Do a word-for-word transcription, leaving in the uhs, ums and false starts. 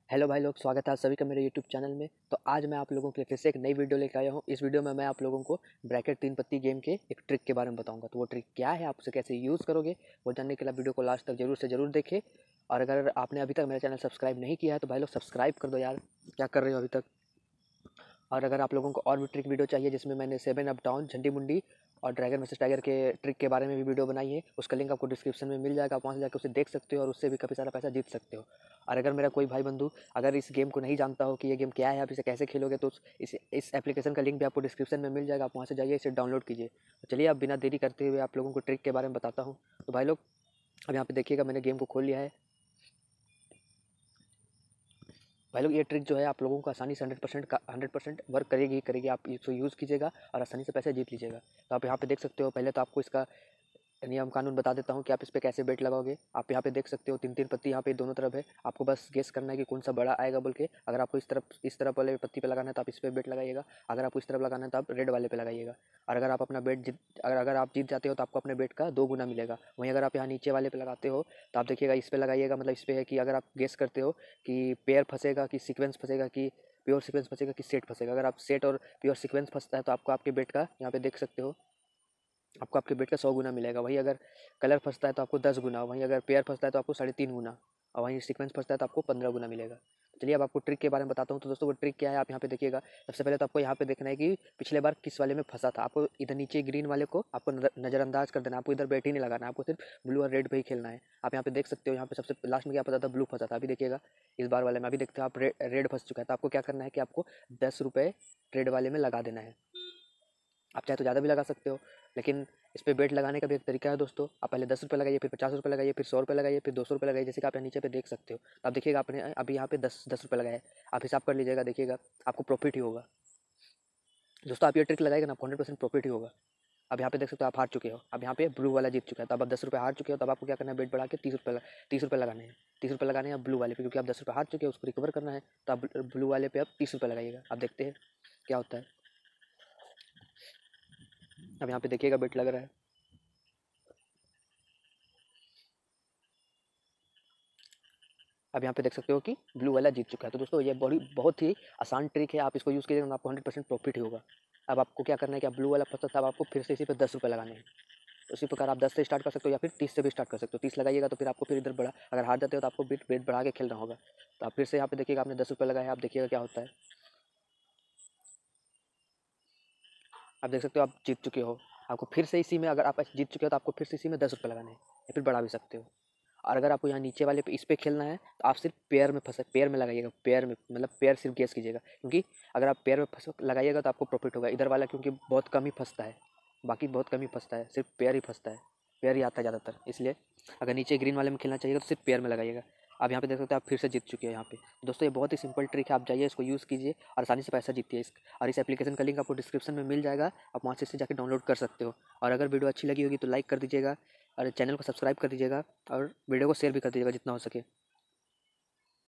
Hello भाई लोग, स्वागत है आप सभी का मेरे यूट्यूब चैनल में। तो आज मैं आप लोगों के लिए फिर से एक नई वीडियो लेकर आया हूँ। इस वीडियो में मैं आप लोगों को ब्रैकेट तीन पत्ती गेम के एक ट्रिक के बारे में बताऊंगा। तो वो ट्रिक क्या है, आप उसे कैसे यूज़ करोगे, वो जानने के लिए वीडियो को लास्ट तक जरूर से ज़रूर देखें। और अगर आपने अभी तक मेरा चैनल सब्सक्राइब नहीं किया है तो भाई लोग सब्सक्राइब कर दो यार, क्या कर रहे हो अभी तक। और अगर आप लोगों को और भी ट्रिक वीडियो चाहिए जिसमें मैंने सेवन अप डाउन, झंडी मुंडी और ड्रैगन वर्सेस टाइगर के ट्रिक के बारे में भी वीडियो बनाई है, उसका लिंक आपको डिस्क्रिप्शन में मिल जाएगा। आप वहाँ से जाकर उसे देख सकते हो और उससे भी काफ़ी सारा पैसा जीत सकते हो। और अगर मेरा कोई भाई बंधु अगर इस गेम को नहीं जानता हो कि ये गेम क्या है, आप इसे कैसे खेलोगे, तो इस इस एप्लीकेशन का लिंक भी आपको डिस्क्रिप्शन में मिल जाएगा। आप वहाँ से जाइए, इसे डाउनलोड कीजिए। तो चलिए, आप बिना देरी करते हुए आप लोगों को ट्रिक के बारे में बताता हूँ। तो भाई लोग, अब यहाँ पे देखिएगा, मैंने गेम को खोल लिया है। भाई लोग, ये ट्रिक जो है आप लोगों को आसानी से हंड्रेड परसेंट का हंड्रेड परसेंट वर्क करेगी ही करेगी। आप इसको यूज़ कीजिएगा और आसानी से पैसे जीत लीजिएगा। तो आप यहाँ पे देख सकते हो, पहले तो आपको इसका नियम कानून बता देता हूँ कि आप इस पे कैसे बेट लगाओगे। आप यहाँ पे देख सकते हो, तीन तीन पत्ती यहाँ पे दोनों तरफ है। आपको बस गेस करना है कि कौन सा बड़ा आएगा बोल के। अगर आपको इस तरफ इस तरफ वाले पत्ती पे लगाना है तो आप इस पे बेट लगाइएगा। अगर आपको इस तरफ लगाना है तो आप रेड वाले पे लगाइएगा। और अगर आप अपना बेट जीत अगर अगर आप जीत जाते हो तो आपको अपने बेट का दो गुना मिलेगा। वहीं अगर आप यहाँ नीचे वाले पे लगाते हो तो आप देखिएगा, इस पे लगाइएगा। मतलब इस पे है कि अगर आप गेस करते हो कि पेयर फंसेगा, कि सीक्वेंस फंसेगा, कि प्योर सीक्वेंस फंसेगा, कि सेट फंसेगा। अगर आप सेट और प्योर सीक्वेंस फंसता है तो आपको आपके बेट का, यहाँ पे देख सकते हो, आपको आपके बेट का सौ गुना मिलेगा। वहीं अगर कलर फंसता है तो आपको दस गुना, वहीं अगर पेयर फंसता है तो आपको साढ़े तीन गुना, और वहीं सीक्वेंस फंसता है तो आपको पंद्रह गुना मिलेगा। चलिए, अब आपको ट्रिक के बारे में बताता हूँ। तो दोस्तों, वो ट्रिक क्या है, आप यहाँ पे देखिएगा। सबसे पहले तो आपको यहाँ पे देखना है कि पिछले बार किस वाले में फंसा था। आपको इधर नीचे ग्रीन वाले को आपको नज़रअंदाज कर देना है। आपको इधर बैट ही नहीं लगाना है, आपको सिर्फ ब्लू और रेड पे ही खेलना है। आप यहाँ पे देख सकते हो, यहाँ पे सबसे लास्ट में क्या फंसा था, ब्लू फंसा था। अभी देखिएगा, इस बार वाले में अभी देखते हो आप रेड रेड फंस चुका है। तो आपको क्या करना है कि आपको दस रुपये रेड वाले में लगा देना है। आप चाहे तो ज़्यादा भी लगा सकते हो, लेकिन इस पे बेट लगाने का भी एक तरीका है दोस्तों। आप पहले दस रुपये लगाइए, फिर पचास रुपये लगाइए, फिर सौ रुपये लगाइए, फिर दो सौ रुपये लगाइए। जैसे कि आप यहाँ नीचे पे देख सकते हो। तो आप देखिएगा, आपने अभी यहाँ पे दस दस रुपये लगाए, आप हिसाब कर लीजिएगा, देखिएगा आपको प्रॉफिट ही होगा। दोस्तों, आप ये ट्रिक लगाएगा ना, आपको हंड्रेड परसेंट प्रॉफिट ही होगा। अब यहाँ पे देख सकते हो, आप हार चुके हो। अब यहाँ पे ब्लू वाला जीत चुका है। तो अब आप दस रुपये हार चुके हो, तब आपको क्या करना है, बेट बढ़ा के तीस रुपये तीस रुपये लगाने हैं। तीस रुपये लगाने हैं ब्लू वाले पे, क्योंकि आप दस रुपये हार चुके हो, उसको रिकवर करना है। तो आप ब्लू वाले पे अब तीस रुपये लगाइएगा। आप देखते हैं क्या होता है। अब यहाँ पे देखिएगा, बेट लग रहा है। अब यहाँ पे देख सकते हो कि ब्लू वाला जीत चुका है। तो दोस्तों, ये बड़ी बहुत ही आसान ट्रिक है। आप इसको यूज़ कीजिएगा, आपको हंड्रेड परसेंट प्रॉफिट ही होगा। अब आपको क्या करना है कि आप ब्लू वाला फंसा था, अब आपको फिर से इसी पे दस रुपये लगाने हैं। उसी प्रकार आप दस से स्टार्ट कर सकते हो या फिर तीस से भी स्टार्ट कर सकते हो। तीस लगाइएगा तो फिर आपको फिर इधर बढ़ा, अगर हार जाते हो तो आपको बेट बेट बढ़ा के खेलना होगा। तो आप फिर से यहाँ पे देखिएगा, आपने दस रुपये लगाया है। आप देखिएगा क्या होता है। आप देख सकते हो, आप जीत चुके हो। आपको फिर से इसी में, अगर आप जीत चुके हो तो आपको फिर से इसी में दस रुपये लगाने हैं, या फिर बढ़ा भी सकते हो। और अगर आपको यहाँ नीचे वाले पे इस पे खेलना है तो आप सिर्फ पेयर में फंस पेयर में लगाइएगा। पेयर में मतलब पेयर सिर्फ गेस कीजिएगा, क्योंकि अगर आप पेयर में फंस लगाइएगा तो आपको प्रॉफिट होगा। इधर वाला क्योंकि बहुत कम ही फंसता है, बाकी बहुत कम ही फंसता है, सिर्फ पेयर ही फंसता है, पेयर ही आता है ज़्यादातर। इसलिए अगर नीचे ग्रीन वाले में खेलना चाहिए तो सिर्फ पेयर में लगाइएगा। आप यहाँ पे देख सकते हैं, आप फिर से जीत चुके हैं यहाँ पे। दोस्तों, ये बहुत ही सिंपल ट्रिक है, आप जाइए, इसको यूज़ कीजिए और आसानी से पैसा जीतिए। इस और इस एप्लीकेशन का लिंक आपको डिस्क्रिप्शन में मिल जाएगा। आप वहाँ से इसे जाकर डाउनलोड कर सकते हो। और अगर वीडियो अच्छी लगी होगी तो लाइक कर दीजिएगा और चैनल को सब्सक्राइब कर दीजिएगा और वीडियो को शेयर भी कर दीजिएगा जितना हो सके।